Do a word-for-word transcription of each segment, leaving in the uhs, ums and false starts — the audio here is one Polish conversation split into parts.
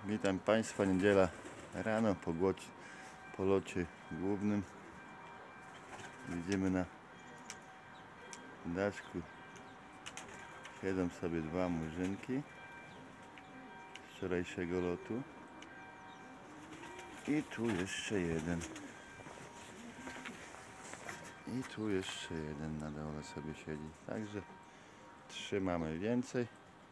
Witam Państwa, niedziela rano po, głocie, po locie głównym. Widzimy na daszku, siedzą sobie dwa murzynki z wczorajszego lotu i tu jeszcze jeden i tu jeszcze jeden na dole sobie siedzi, także trzy mamy więcej.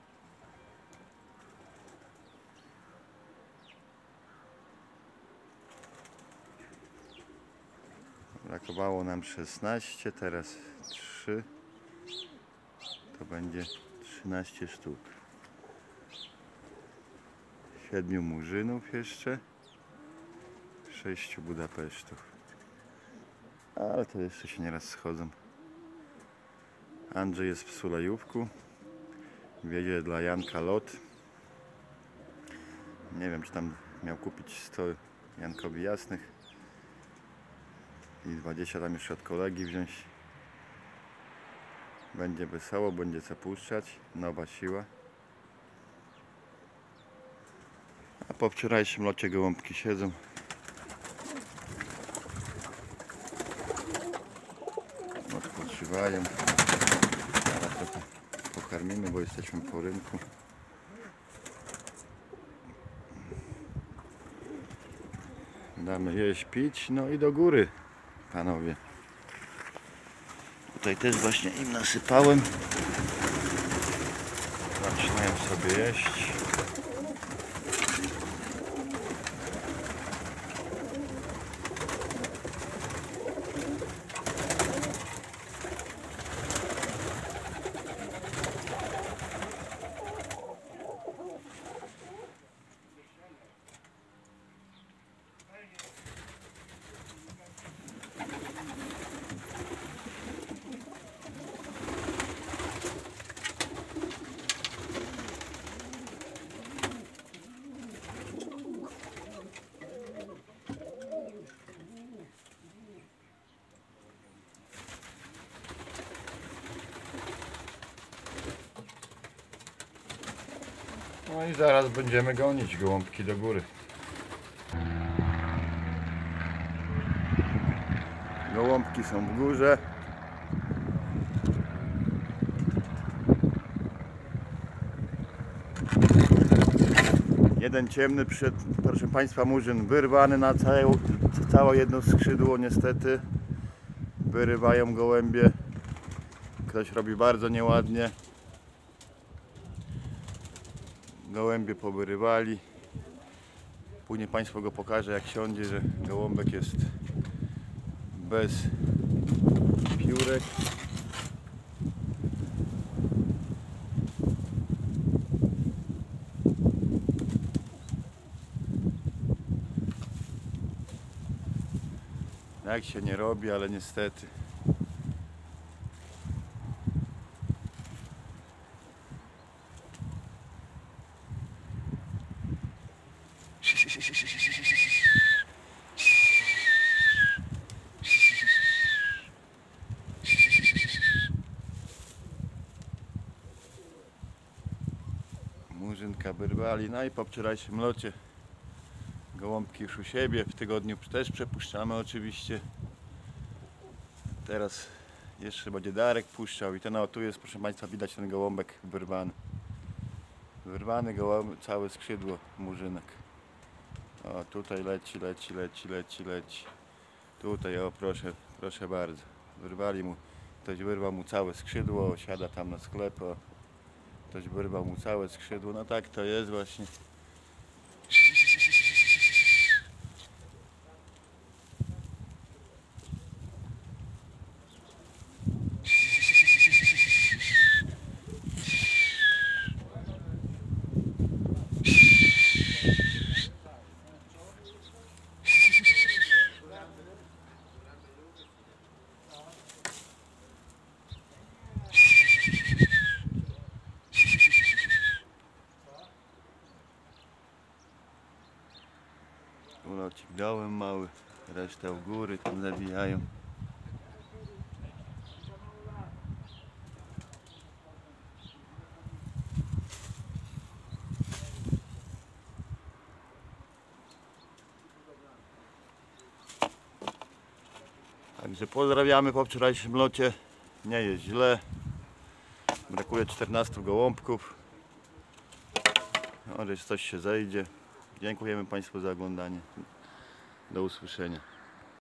Brakowało nam szesnaście, teraz trzy, to będzie trzynaście sztuk. Siedmiu murzynów jeszcze, sześciu Budapesztów, ale to jeszcze się nieraz schodzą. Andrzej jest w Sulejówku, wiedzie dla Janka lot. Nie wiem, czy tam miał kupić sto Jankowi jasnych i dwadzieścia tam jeszcze od kolegi wziąć. Będzie wesoło, będzie co puszczać, nowa siła. A po wczorajszym locie gołąbki siedzą. Odpoczywają. Teraz trochę pokarmimy, bo jesteśmy po rynku. Damy jeść, pić, no i do góry, panowie. Tutaj też właśnie im nasypałem. Zaczynają sobie jeść. No i zaraz będziemy gonić gołąbki do góry. Gołąbki są w górze. Jeden ciemny przed, proszę Państwa, murzyn wyrwany na całe, całe jedno skrzydło niestety. Wyrywają gołębie. Ktoś robi bardzo nieładnie. Gołębie powyrywali. Później Państwu go pokażę, jak siądzie, że gołąbek jest bez piórek. Jak się nie robi, ale niestety. Murzynka wyrwali, no i po wczorajszym locie gołąbki już u siebie, w tygodniu też przepuszczamy oczywiście. Teraz jeszcze będzie Darek puszczał i ten, o tu jest, proszę Państwa, widać ten gołąbek wyrwany. Wyrwany gołąbek, całe skrzydło murzynek. O, tutaj leci, leci, leci, leci, leci. Tutaj, o proszę, proszę bardzo. Wyrwali mu, ktoś wyrwał mu całe skrzydło, siada tam na sklep, o. Ktoś wyrwał mu całe skrzydło, no tak to jest właśnie. Ulocik dołem mały, resztę u góry tam zawijają. Także pozdrawiamy po wczorajszym locie. Nie jest źle. Brakuje czternastu gołąbków. Może coś się zejdzie. Dziękujemy Państwu za oglądanie. Do usłyszenia.